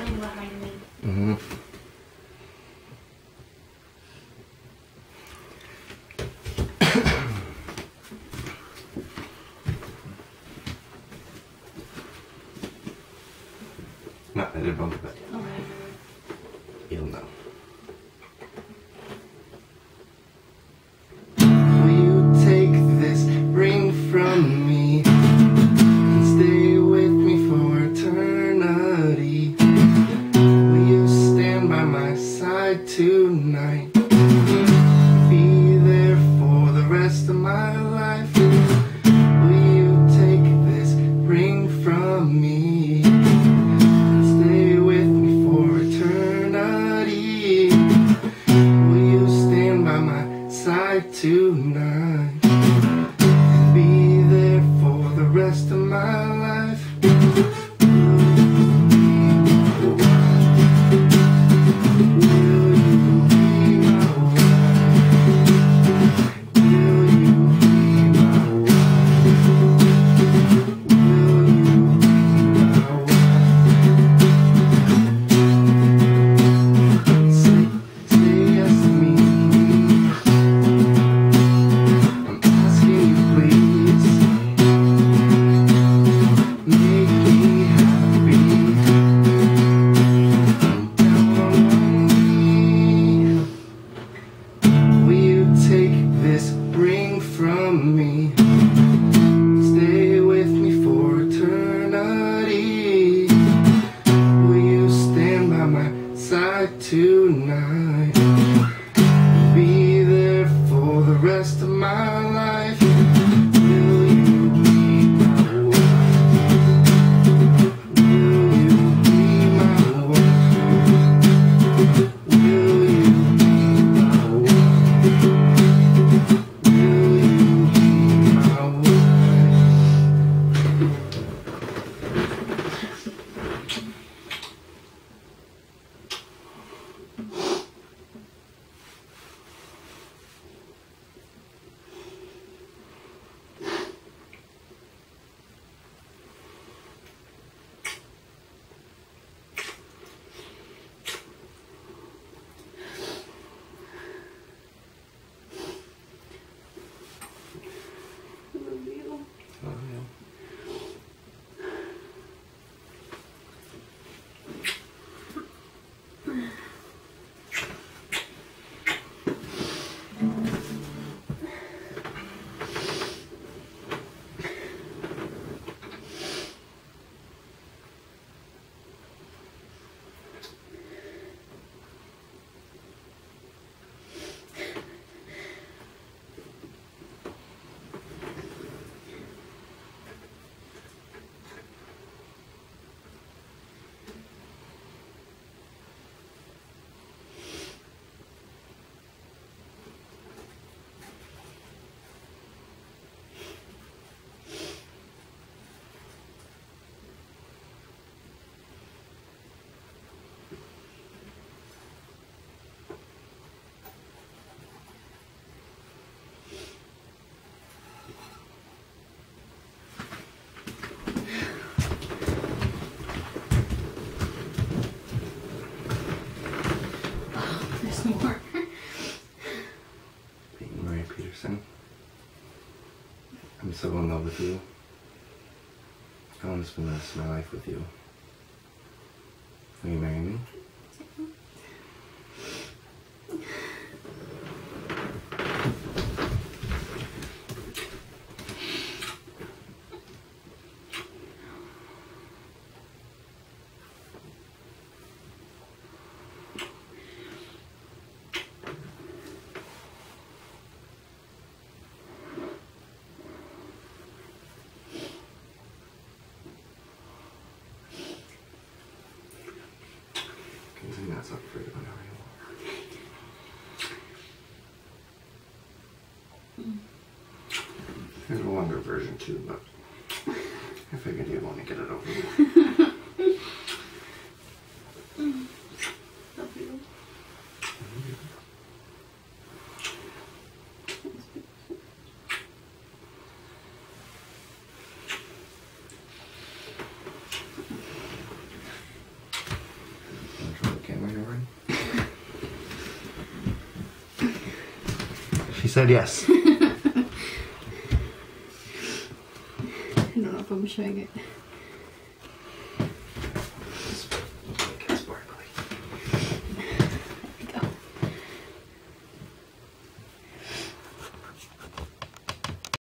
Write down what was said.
coming behind me. Mm-hmm. No, I didn't bump it. Okay. You'll know. From me and stay with me for eternity. Will you stand by my side tonight? Be there for the rest of my life. Will you take this ring from me and stay with me for eternity? Will you stand by my side tonight? Rest of my life. Tonight, be there for the rest of my life. Will you be my wife? Will you be my wife? Will you be my wife? Will you be my Peyton Petersen. I'm so in love with you. I want to spend the rest of my life with you. Will you marry me? That's up for you whenever you want. There's a longer version too, but I figured you'd want to get it over with. Love you. She said yes. I don't know if I'm showing it.